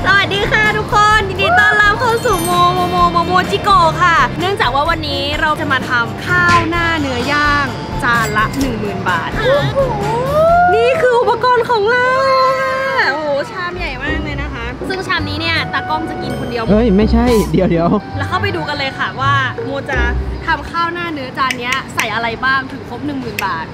สวัสดีค่ะทุกคนยินดีต้อนรับเข้าสู่โมจิโกะค่ะเนื่องจากว่าวันนี้เราจะมาทำข้าวหน้าเนื้อย่างจานละ 10,000 บาทนี่คืออุปกรณ์ของเราค่ะโอ้โหชามใหญ่มากเลยนะคะซึ่งชามนี้เนี่ยตากล้องจะกินคนเดียวเฮ้ยไม่ใช่เดี๋ยวแล้วเข้าไปดูกันเลยค่ะว่าโมจะทำข้าวหน้าเนื้อจานนี้ใส่อะไรบ้างถึงครบ 10,000 บาท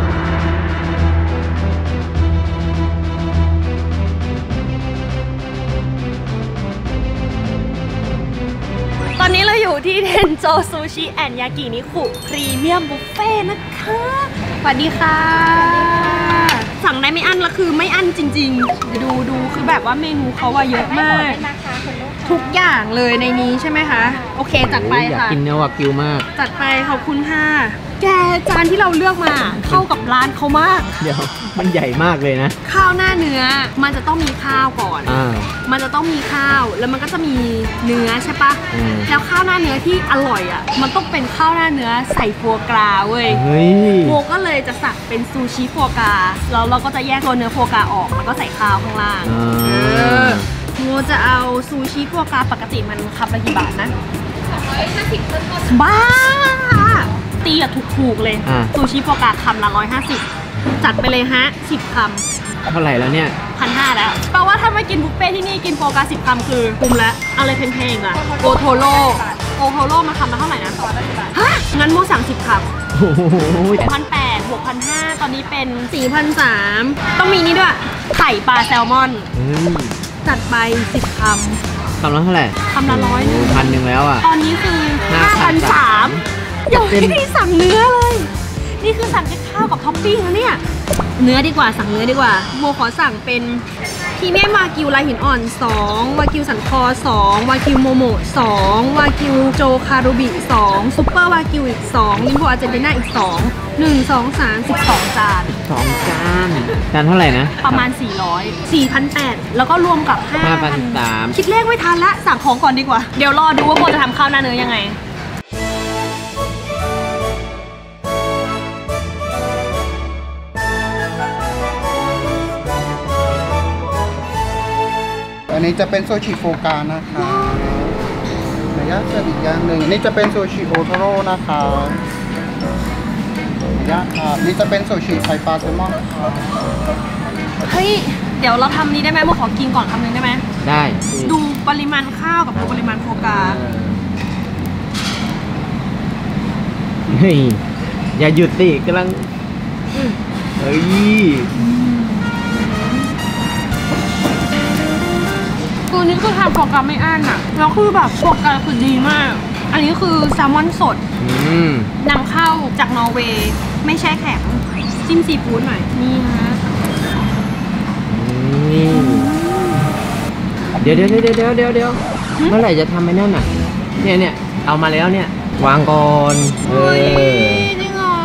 ตอนนี้เราอยู่ที่เทนโจซูชิแอนยากินิคุพรีเมียมบุฟเฟ่นะคะสวัสดีค่ะสั่งได้ไม่อั้นละคือไม่อั้นจริงๆเดี๋ยวดูคือแบบว่าเมนูเขาว่าเยอะมากทุกอย่างเลยในนี้ใช่ไหมคะโอเคจัดไปค่ะอยากกินเนื้อวากิวมากจัดไปขอบคุณค่ะแกจานที่เราเลือกมาเข้ากับร้านเขามากเดี๋ยวมันใหญ่มากเลยนะข้าวหน้าเนื้อมันจะต้องมีข้าวก่อนมันจะต้องมีข้าวแล้วมันก็จะมีเนื้อใช่ปะแล้วข้าวหน้าเนื้อที่อร่อยอ่ะมันต้องเป็นข้าวหน้าเนื้อใส่ฟัวกราเว้ยโมก็เลยจะสั่งเป็นซูชิฟัวกราแล้วเราก็จะแยกตัวเนื้อฟัวกราออกแล้วก็ใส่ข้าวข้างล่างโมจะเอาซูชิฟัวกราปกติมันคำละกี่บาทนะ250ต้นบ้าตีอะถูกเลยซูชิโฟกาคำละ150จัดไปเลยฮะ10 คำเท่าไหร่แล้วเนี่ย 1,500แล้วแปลว่าถ้ามากินบุฟเฟ่ที่นี่กินโฟกา10 คำคือคุ้มแล้วอะไรแพงๆอ่ะโอโทโร่มาคำละเท่าไหร่นะฮะงั้นโมสั่ง10 คำ6,800 6,500ตอนนี้เป็น 4,300ต้องมีนี่ด้วยไข่ปลาแซลมอนจัดไป10 คำละเท่าไหร่คำละ 100 1,000แล้วอ่ะตอนนี้คือ 5,300อย่าให้ที่สั่งเนื้อเลยนี่คือสั่งแค่ข้าวกับท็อปปิ้งแล้วเนี่ยเนื้อดีกว่าสั่งเนื้อดีกว่าโมขอสั่งเป็นพรีเมียมวากิวลายหินอ่อน2วากิวสันคอ2วากิวโมโมะ2วากิวโจคารุบิ2ซุปเปอร์วากิวอีก2ลิมโบอาร์เจนตินาอีก2 1 2 3 12 จานจานเท่าไหร่นะประมาณ400 แล้วก็รวมกับ 5,300 คิดเลขไม่ทันละสั่งของก่อนดีกว่าเดี๋ยวรอดูว่าโมจะทำข้าวหน้าเนื้อยังไงอันนี้จะเป็นโซชิโฟกานะคะเนื้อย่างอีกอย่างหนึ่งนี่จะเป็นโซชิโอโทโร่นะคะเนื้อย่างค่ะนี่จะเป็นโซชิไข่ปลาแซลมอนค่ะเฮ้ยเดี๋ยวเราทำนี้ได้ไหมโมขอกินก่อนคำนึงได้ไหมได้ดูปริมาณข้าวกับดูปริมาณโฟกาเฮ้ยอย่าหยุดสิกำลังเฮ้ยคือนี่คือทำโฟกัสไม่อั้นอ่ะแล้วคือแบบโฟกัสคือดีมากอันนี้คือแซลมอนสดนำเข้าจากนอร์เวย์ไม่แช่แข็งจิ้มซีฟู้ดหน่อยนี่นะเดี๋ยวเมื่อไหร่จะทำไอ้นั่นอ่ะเนี่ยเอามาแล้วเนี่ยวางก่อนจริงเหรอ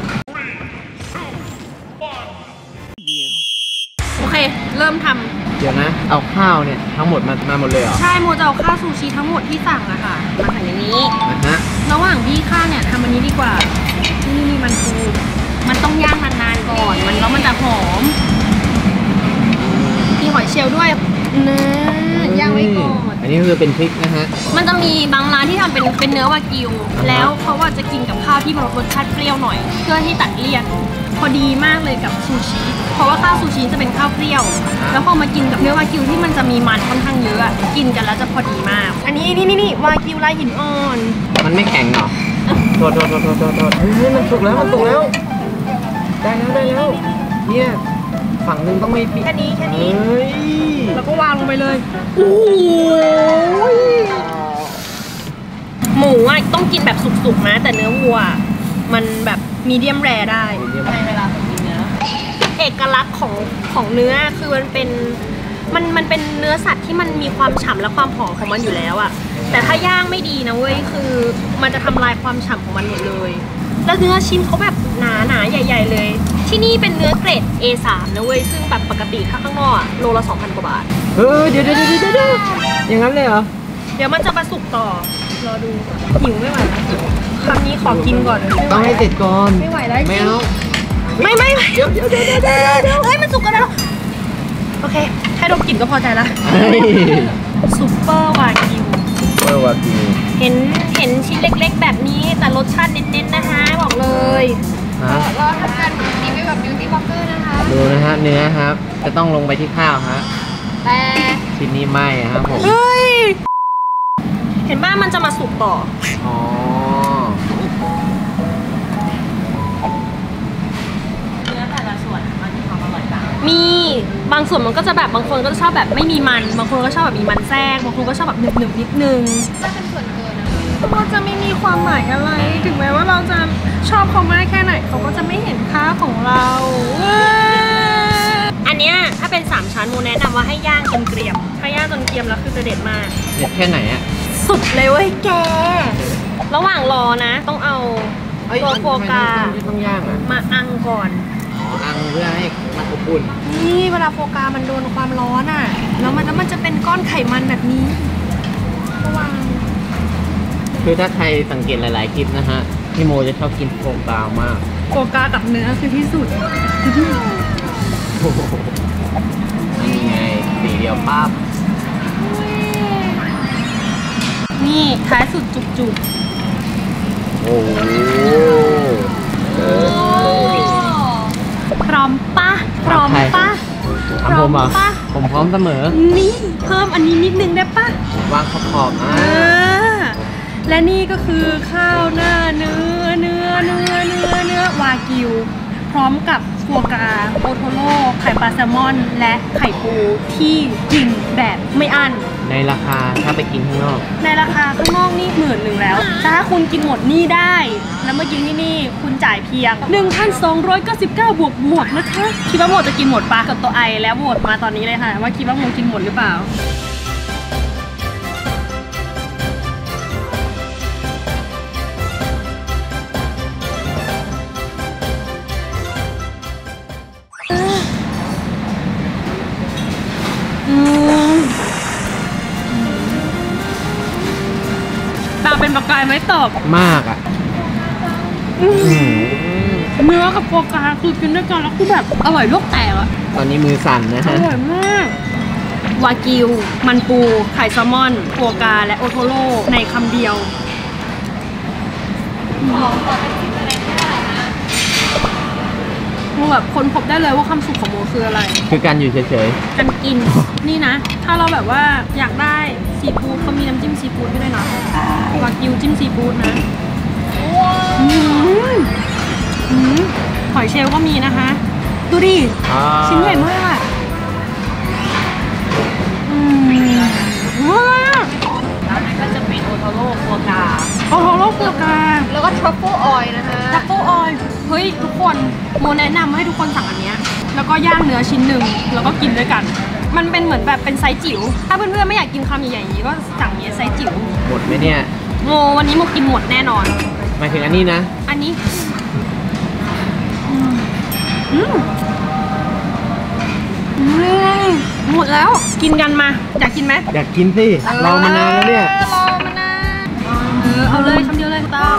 โอเคเริ่มทำเดี๋ยวนะเอาข้าวเนี่ยทั้งหมดมาหมดเลยเหรอใช่โมจะเอาข้าวซูชิทั้งหมดที่สั่งอะค่ะมาใส่ในนี้ระหว่างที่ข้าวเนี่ยทำอันนี้ดีกว่านี่มันฟูมันต้องย่างนานๆก่อนแล้วมันจะหอมมีหอยเชลล์ด้วยนะย่างไว้ก่อนอันนี้คือเป็นพริกนะฮะมันจะมีบางร้านที่ทำเป็นเนื้อวากิวแล้วเขาว่าจะกินกับข้าวที่มันรสชาติเปรี้ยวหน่อยเพื่อที่ตัดเลี่ยนพอดีมากเลยกับซูชิเพราะว่าข้าวซูชิจะเป็นข้าวเปรี้ยวแล้วพอมากินกับเนื้อวากิวที่มันจะมีมันค่อนข้างเยอะกินกันแล้วจะพอดีมากอันนี้นี่วากิวลายหินอ่อนมันไม่แข็งหรอโทษเฮ้ยมันสุกแล้วได้แล้วเนี่ยฝั่งนึงต้องไม่ปิดแค่นี้แล้วก็วางลงไปเลยโอ้ยหมูอ่ะต้องกินแบบสุกๆนะแต่เนื้อวัวมันแบบมีเดียมแรร์ได้ในเวลากินเนื้อเอกลักษณ์ของเนื้อคือมันเป็นเนื้อสัตว์ที่มันมีความฉ่ำและความหอมของมันอยู่แล้วอะแต่ถ้าย่างไม่ดีนะเว้ยคือมันจะทำลายความฉ่ำของมันหมดเลยแล้วเนื้อชิ้นเขาแบบหนาใหญ่ๆเลยที่นี่เป็นเนื้อเกรด A3 นะเว้ยซึ่งแบบปกติถ้าข้างนอกโลละ 2,000 กว่าบาทเดี๋ยวอย่างนั้นเลยเหรอเดี๋ยวมันจะมาสุกต่อรอดูหิวไม่ไหวแล้วคำนี้ขอกินก่อนต้องให้เสร็จก่อนไม่ไหวแล้วไม่เอาไม่เดี๋ยวเฮ้ยมันสุกกันแล้วโอเคให้ดมกลิ่นก็พอใจละซุปเปอร์วากิวเบอร์วากิวเห็นชิ้นเล็กๆแบบนี้แต่รสชาติเน้นๆนะคะบอกเลยฮะเราทำการรีวิวแบบบิวตี้บล็อกเกอร์นะคะดูนะฮะเนื้อครับ จะต้องลงไปที่ข้าวฮะแต่ชิ้นนี้ไหม้ครับผมเฮ้ยเห็นบ้ามันจะมาสุกต่ออ๋อเนื้อแต่ละส่วนมันมีความอร่อยต่างมีบางส่วนมันก็จะแบบบางคนก็จะชอบแบบไม่มีมันบางคนก็ชอบแบบมีมันแทรกบางคนก็ชอบแบบหนึบๆนิดนึงถ้าเป็นส่วนเกินนะก็จะไม่มีความหมายอะไรถึงแม้ว่าเราจะชอบเขามากแค่ไหนเขาก็จะไม่เห็นค่าของเราอันเนี้ยถ้าเป็น3ชั้นโมแนะนำว่าให้ย่างจนเกรียมถ้าย่างจนเกรียมแล้วคือจะเด็ดมากเด็ดแค่ไหนอะสุดเลยเว้ยแกระหว่างรอนะต้องเอาตัวโฟกาไม่ต้องย่างอ่ะมาอังก่อนอ๋อ อังเพื่อให้มันอบอุ่นนี่เวลาโฟกามันโดนความร้อนอ่ะแล้วมันจะเป็นก้อนไขมันแบบนี้ระวังคือถ้าใครสังเกตหลายๆคลิปนะฮะ พี่โมจะชอบกินโฟกามากโฟกากับเนื้อคือที่สุดโอ้โหนี่ไงสีเดียวปั๊บนี่ท้ายสุดจุกโอ้โหๆพร้อมปะพร้อมปะทำผมเหรอผมพร้อมเสมอนี่เพิ่มอันนี้นิดนึงได้ปะวางขอบๆนะและนี่ก็คือข้าวหน้าเนื้อวากิว พร้อมกับฟัวกราโอโทโร่ไข่ปลาแซลมอน และไข่ปูที่กินแบบไม่อั้นในราคาถ้าไปกินข้างนอกในราคาข้างนอกนี่11,000แล้วถ้าคุณกินหมดนี่ได้ แล้วเมื่อกี้ที่นี่คุณจ่ายเพียง 1,299 บวกนะคะ คิดว่าโมจะกินหมดปะกดตัวไอแล้วโหวตมาตอนนี้เลยค่ะ ว่าคิดว่าโมกินหมดหรือเปล่า ตาเป็นประกายไม่ตอบมากอ่ะเนื้อกับโฟกาคือกินด้วยกันแล้วคือแบบอร่อยโลกแตกอะตอนนี้มือสั่นนะอฮะร่อยมาก วากิว มันปู ไข่แซลมอนโฟกาและโอโทโร่ในคำเดียวโมแบบคนพบได้เลยว่าความสุขของโมคืออะไรคือการอยู่เฉยการกิน นี่นะ ถ้าเราแบบว่าอยากได้ซีฟู้ดเขามีน้ำจิ้มซีฟู้ดให้ด้วยนะวากิวจิ้มซีฟู้ดนะหอยเชลล์ก็มีนะคะ ดูดิๆชิ้นใหญ่มากว้าวแล้วนั่นก็จะเป็นโอโทโร่ฟัวกาแล้วก็ทรัฟเฟิลออยล์นะคะทรัฟเฟิลออยล์เฮ้ยทุกคนโมแนะนำให้ทุกคนสั่งอันเนี้ยแล้วก็ย่างเนื้อชิ้นหนึ่งแล้วก็กินด้วยกัน มันเป็นเหมือนแบบเป็นไซส์จิ๋วถ้าเพื่อนๆไม่อยากกินคำใหญ่ๆอย่างนี้ก็สั่งเนี้ยไซส์จิ๋วหมดไหมเนี่ยโมวันนี้โมกินหมดแน่นอนหมายถึงอันนี้นะอันนี้หมดแล้วกินกันมาอยากกินไหมอยากกินสิ รอมานานแล้วเนี่ยรอมานานเอาเลยคำเดียวเลยตา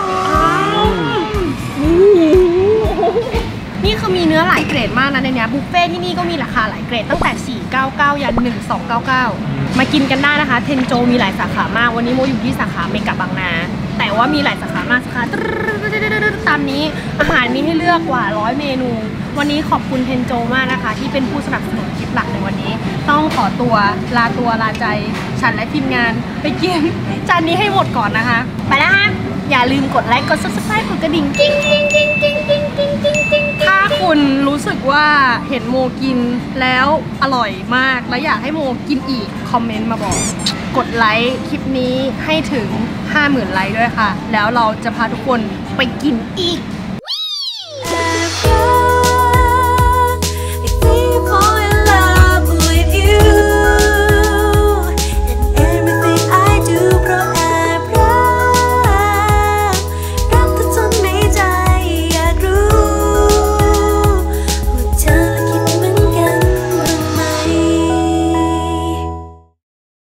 นี่คือมีเนื้อหลายเกรดมากนะในเนี้ยบุฟเฟ่ที่นี่ก็มีราคาหลายเกรดตั้งแต่499ยัน1299มากินกันได้นะคะเทนโจมีหลายสาขามากวันนี้โมอยู่ที่สาขาเมกะบางนาแต่ว่ามีหลายสาขามากสาขาตามนี้อาหารมีให้เลือกกว่า100 เมนู วันนี้ขอบคุณเทนโจมากนะคะที่เป็นผู้สนับสนุนคลิปหลักในวันนี้ต้องขอตัวลาใจฉันและทีมงานไปกินจานนี้ให้หมดก่อนนะคะไปแล้วฮะอย่าลืมกดไลค์กด subscribe กดกระดิ่งกิ๊งถ้าคุณรู้สึกว่าเห็นโมกินแล้วอร่อยมากและอยากให้โมกินอีกคอมเมนต์มาบอกกดไลค์คลิปนี้ให้ถึง 50,000 ไลค์ด้วยค่ะแล้วเราจะพาทุกคนไปกินอีก